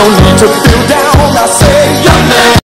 need to feel down. I say, young man.